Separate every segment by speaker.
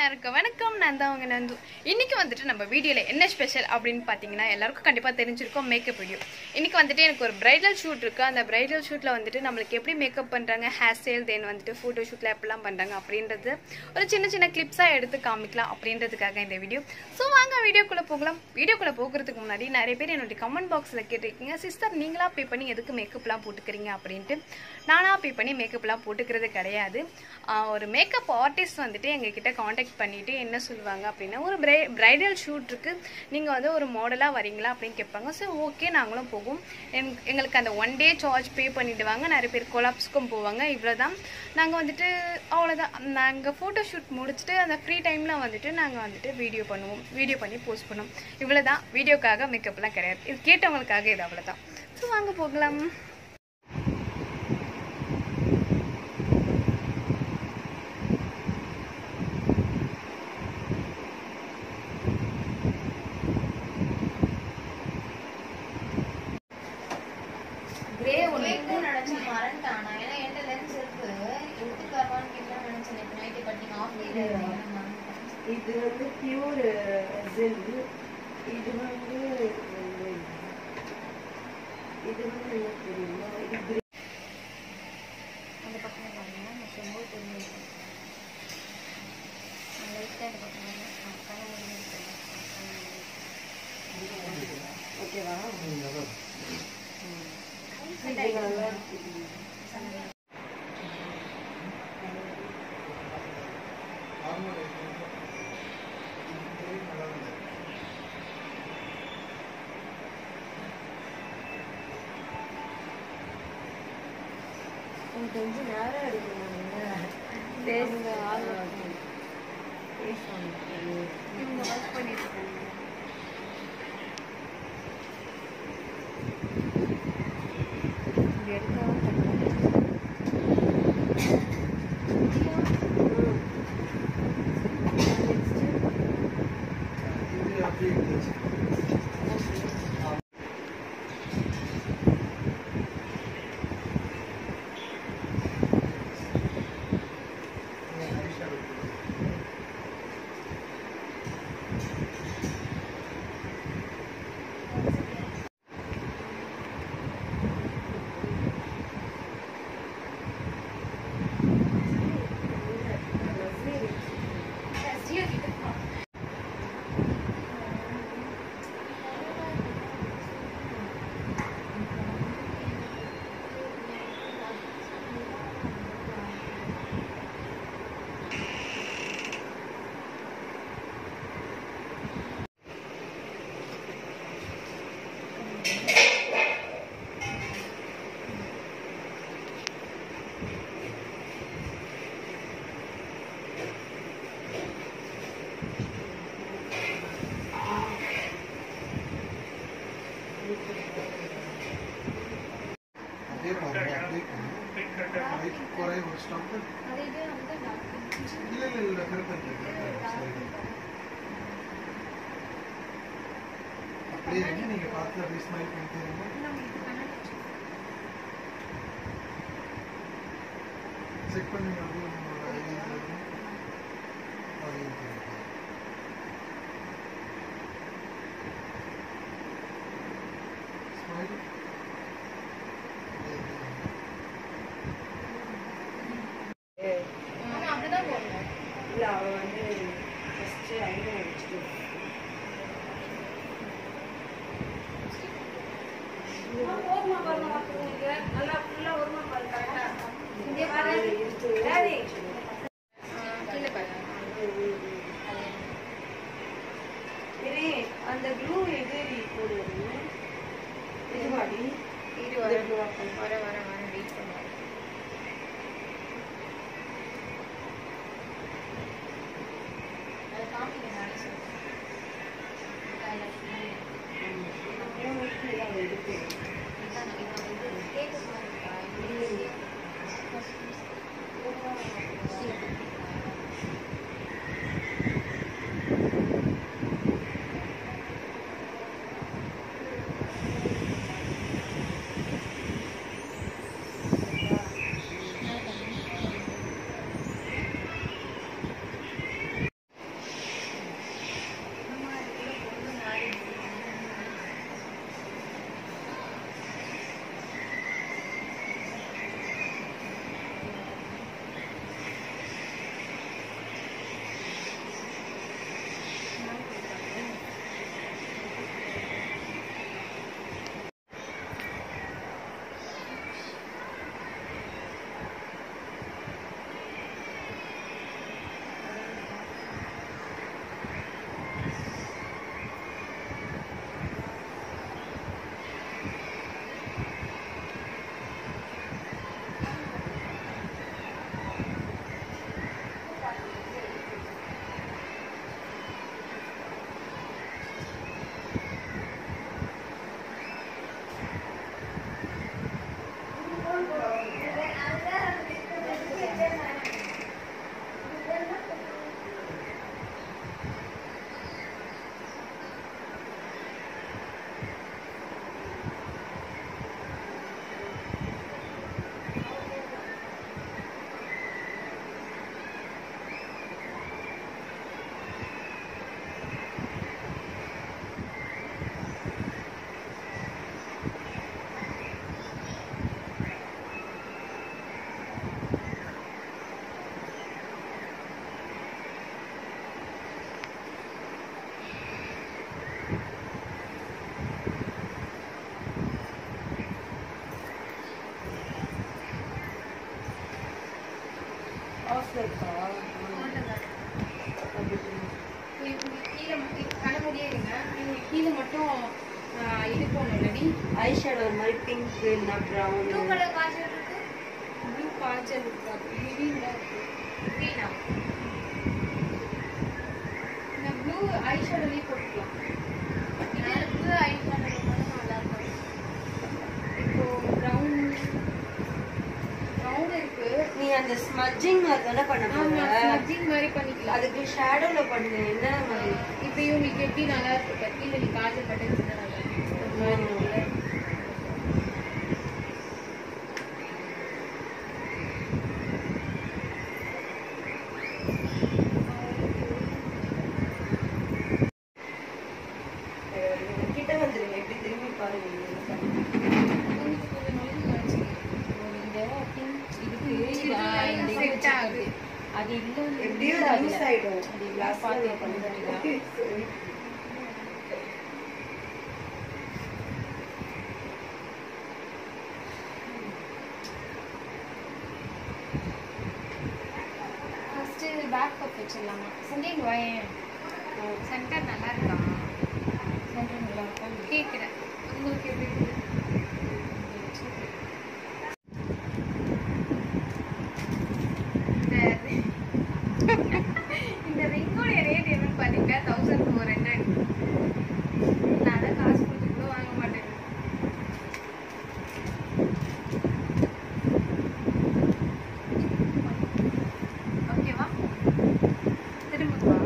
Speaker 1: எல்லாருக்கும் வணக்கம். நான் தான் உங்க நந்து. இன்னைக்கு வந்துட்டு நம்ம வீடியோல என்ன ஸ்பெஷல் அப்படின்னு பார்த்தீங்கன்னா எல்லாருக்கும் கண்டிப்பாக தெரிஞ்சிருக்கும் மேக்கப் வீடியோ. இன்னைக்கு வந்துட்டு எனக்கு ஒரு பிரைடல் ஷூட் இருக்கு. அந்த பிரைடல் ஷூட்ல வந்துட்டு நம்மளுக்கு எப்படி மேக்கப் பண்றாங்க, ஹேர் ஸ்டைல், தென் வந்துட்டு ஃபோட்டோ ஷூட்ல எப்படிலாம் பண்றாங்க அப்படின்றது ஒரு சின்ன சின்ன கிளிப்ஸா எடுத்து காமிக்கலாம் அப்படின்றதுக்காக இந்த வீடியோ. ஸோ வாங்க வீடியோக்குள்ள போகலாம். வீடியோக்குள்ள போகிறதுக்கு முன்னாடி நிறைய பேர் என்னுடைய கமெண்ட் பாக்ஸில் கேட்டிருக்கீங்க, சிஸ்டர் நீங்களா பே பண்ணி எதுக்கு மேக்கப்லாம் போட்டுக்கிறீங்க அப்படின்ட்டு. நானா பே பண்ணி மேக்கப்லாம் போட்டுக்கிறது கிடையாது. ஒரு மேக்கப் ஆர்டிஸ்ட் வந்துட்டு எங்ககிட்ட காண்டாக்ட் பண்ணிட்டு என்ன சொல்லுவாங்க அப்படின்னா, ஒரு பிரைடல் ஷூட்டுக்கு நீங்கள் வந்து ஒரு மாடலாக வரீங்களா அப்படின்னு கேட்பாங்க. ஸோ ஓகே, நாங்களும் போவோம். எங்களுக்கு அந்த 1 டே சார்ஜ் பே பண்ணிவிடுவாங்க. நிறைய பேர் கொலாப்ஸ்க்கும் போவாங்க. இவ்வளோ தான். நாங்கள் வந்துட்டு அவ்வளோதான். நாங்கள் ஃபோட்டோ ஷூட் முடிச்சுட்டு அந்த ஃப்ரீ டைமில் வந்துட்டு நாங்கள் வந்துட்டு வீடியோ பண்ணுவோம். வீடியோ பண்ணி போஸ்ட் பண்ணுவோம். இவ்வளோ தான். வீடியோக்காக மேக்கப்லாம் கிடையாது. இது கேட்டவங்களுக்காக இது அவ்வளோதான். ஸோ வாங்க போகலாம்.
Speaker 2: கிரே ஒன்று நினைச்சு மறந்துட்டானா, ஏன்னா என்கிட்ட லென்ஸ் இருக்கு, எடுத்துட்டு வரலான்னு கேட்கலாம் நினைச்சேன். இப்போ நைட்டு கட்டிங் ஆஃப்
Speaker 3: இது வந்து பியூர் ஜெல். இது வந்து என்ன தெரியுமா, இது
Speaker 2: அந்த பக்கம் பாருங்க. நான் ரொம்ப தெரியும் லைட்டாக இந்த பக்கம்
Speaker 3: ஓகேவா? கொஞ்சம் நேரம் எடுக்கணும்.
Speaker 1: இவங்க ஒர்க் பண்ணிட்டு இருக்காங்க.
Speaker 4: நீங்க பார்த்து அப்படியே ஸ்மைல் பண்ணிட்டு செக் பண்ணுங்க. அப்படியே ஸ்மைல்
Speaker 2: அப்படிதான் போடணும்.
Speaker 3: இல்லை, அவள் வந்து ஃபஸ்ட்டு ஐடியா வச்சுட்டு அந்த க்ளூ எது போடுவது? இதுவாடி
Speaker 2: இது வர வர வர வர வெயிட் பண்ணுவாங்க. அதை காமிங்க. நானே சொல்றேன்.
Speaker 3: எடுத்து
Speaker 2: மட்டும் இது போடணும்லடி
Speaker 3: ஐ ஷேடோ ஒரு மாதிரி பிங்க் இல்லைன்னா ப்ரௌன்
Speaker 2: ப்ளூ கலர் காஜல் இருக்கு
Speaker 1: ப்ளூ காஜல் இருக்கா க்ரீனா இருக்கு
Speaker 2: க்ரீனா
Speaker 1: இந்த ப்ளூ ஐ ஷேடோலயே போட்டுக்கலாம்
Speaker 2: இது ப்ளூ ஐ ஷேடோ நல்லா இருக்கும்
Speaker 1: இப்போ ப்ரௌன் இருக்கு
Speaker 3: நீ அந்த ஸ்மட்ஜிங் அதானே பண்ண போற
Speaker 1: ஸ்மட்ஜிங் மாதிரி பண்ணிக்கலாம்
Speaker 3: அதுக்கு ஷேடோல பண்ணு என்ன மாதிரி
Speaker 1: இப்போ இவங்களுக்கு எப்படி நல்லா இருக்கு பத்தி இல்லை நீ காஜல் பட்டன் செஞ்சா நல்லா இருக்கு ஒரு மாதிரி இருக்குல்ல.
Speaker 3: கிட்ட வந்துருங்க எப்படி திரும்பி பாருங்க
Speaker 1: கொஞ்சம் கொஞ்சம் நொழுங்கி வந்துச்சு. இந்த pink இதுக்கு இந்த இது
Speaker 2: செட் ஆகுது
Speaker 1: அது இல்லை
Speaker 3: எப்படியும் லூஸ் ஆயிடும்
Speaker 1: அது
Speaker 3: கிளாஸ்
Speaker 1: பார்த்து
Speaker 3: பண்ணுறீங்க
Speaker 2: ஃபர்ஸ்ட் பேக் கப் வச்சிடலாமா சென்டர் வாயேன் சென்டர் நல்லா இருக்கா
Speaker 1: சென்டர் நல்லா இருக்கா
Speaker 2: கேட்குறேன் உங்களுக்கு எப்படி இருக்கு இந்த ரிங்கோட ரேட் என்னன்னு பார்த்தீங்கன்னா 1400 நான் அதை காசு கொடுத்து கூட வாங்க மாட்டேன் ஓகேவா திரும்பவா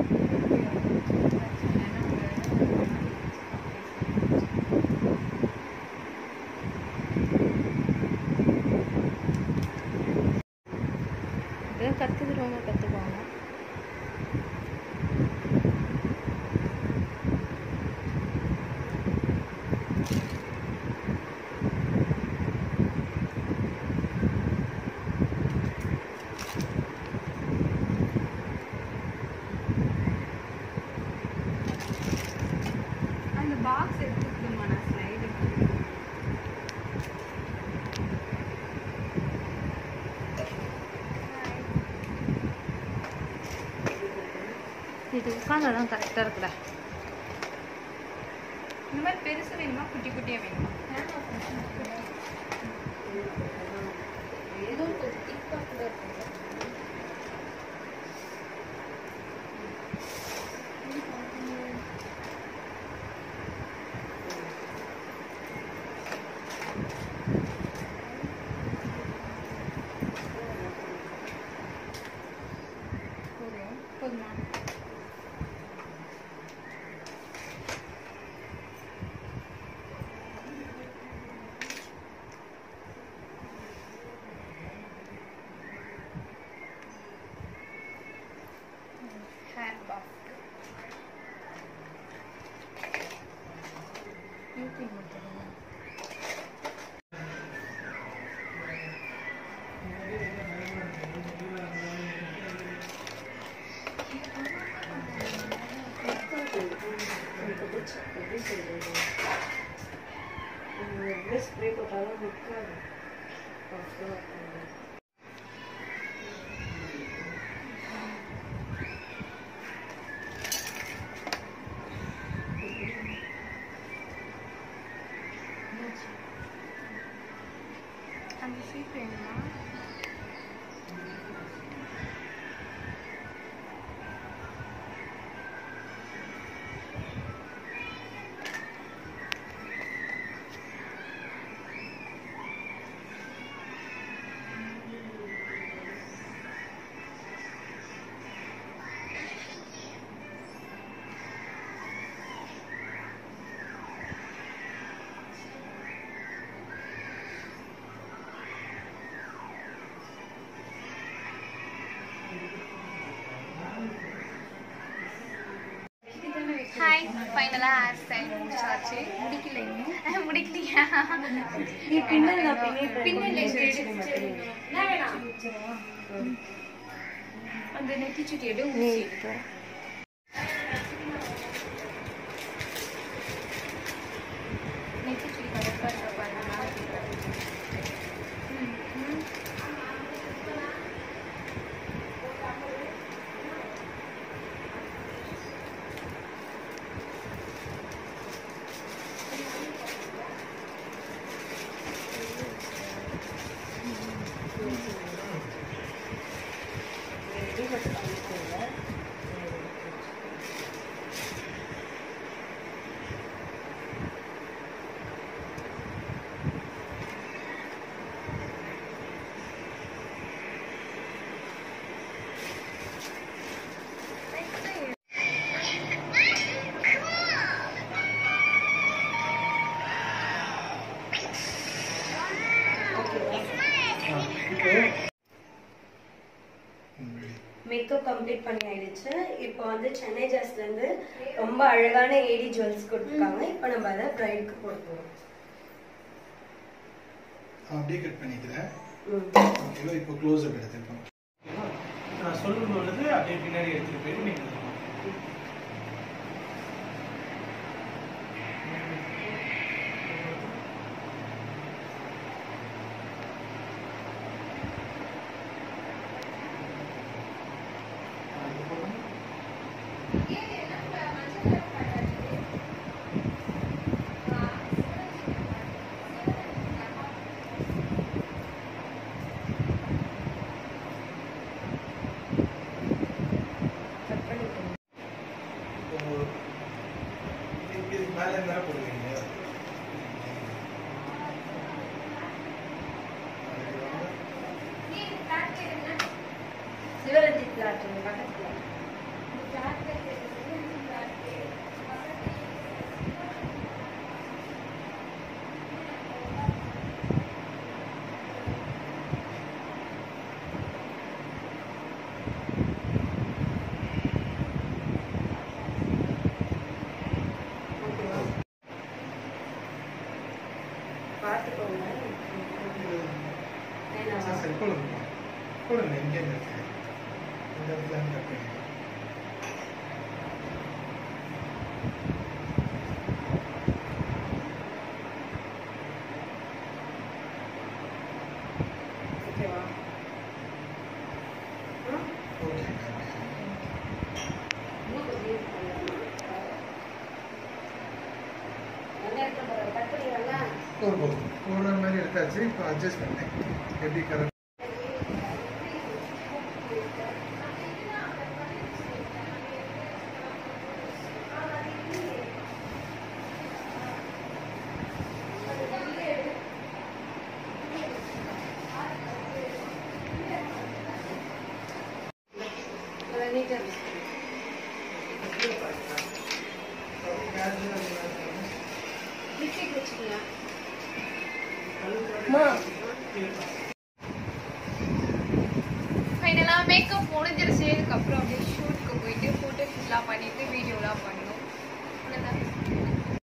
Speaker 1: கற்றுக்கிறவங்க கற்றுக்குவாங்க.
Speaker 2: அந்த பாக்ஸ் எடுத்துக்கணுமா நான் ஸ்லைடு
Speaker 1: இது உட்காந்தாதான் கரெக்டாக இருக்குடா.
Speaker 2: இந்த மாதிரி பெருசு வேணுமா குட்டி குட்டியா வேணுமா
Speaker 1: ஏதோ கொஞ்சம் திக்காக கூட இருக்கும்.
Speaker 2: போதுமா ஹேர் பாஃப்
Speaker 3: எப்படி சொல்றது எவ்வளோ ஸ்ப்ரே போட்டாலும் நிற்காது
Speaker 2: அந்த சீட் வேணுமா ஹாய் ஃபைனலாக ஹேர் ஸ்டைல் முடிச்சாச்சு முடிக்கல இன்னும் முடிக்கலையா
Speaker 1: அந்த நெத்திச்சுட்டி எடு ஊசி நெத்திச்சுட்டி கரெக்டாக இருக்க பாருங்க.
Speaker 5: கம்ப்ளீட் பண்ணி ஆயிடுச்சு. இப்போ வந்து சென்னை ஜாஸ்ல இருந்து ரொம்ப அழகான ஏடி ஜுவல்ஸ் கொடுத்துருக்காங்க. இப்போ நம்ம அதை பிரைடுக்கு போடுவோம்.
Speaker 4: அப்படியே கட் பண்ணிக்கிறேன். ஓகேவா? இப்போ க்ளோஸ் அப் எடுத்துப்போம்.
Speaker 6: நான் சொல்லும் பொழுது அப்படியே பின்னாடி எடுத்துட்டு போயிட்டு நீங்க
Speaker 4: மேலே இருந்தாலும் போடுவீங்க.
Speaker 5: சிவரஞ்சித் பிளாட் பக்கத்துல பார்த்துக்கோங்க.
Speaker 4: சரி போடுங்க. போடுங்க. இங்கே இருக்கு. இந்த இடத்துல கட் பண்ணிக்கலாம்.
Speaker 5: ஓகேவா?
Speaker 4: ஓகே.
Speaker 5: இன்னும் கொஞ்சம் நல்லா இருக்க கட் பண்ணிடலாம்ல.
Speaker 4: போடுற மாதிரி எடுத்தாச்சு. இப்போ அட்ஜஸ்ட் பண்ணேன். எப்படி கரெக்ட்
Speaker 5: லிப்ஸ்டிக் வச்சுக்கலாம்.
Speaker 1: ஃபைனலாக மேக்கப் முடிஞ்சிருச்சு. இதுக்கப்புறம் அப்படியே ஷூட்டுக்கு போயிட்டு ஃபோட்டோ ஷூட்லாம் பண்ணிட்டு வீடியோலாம்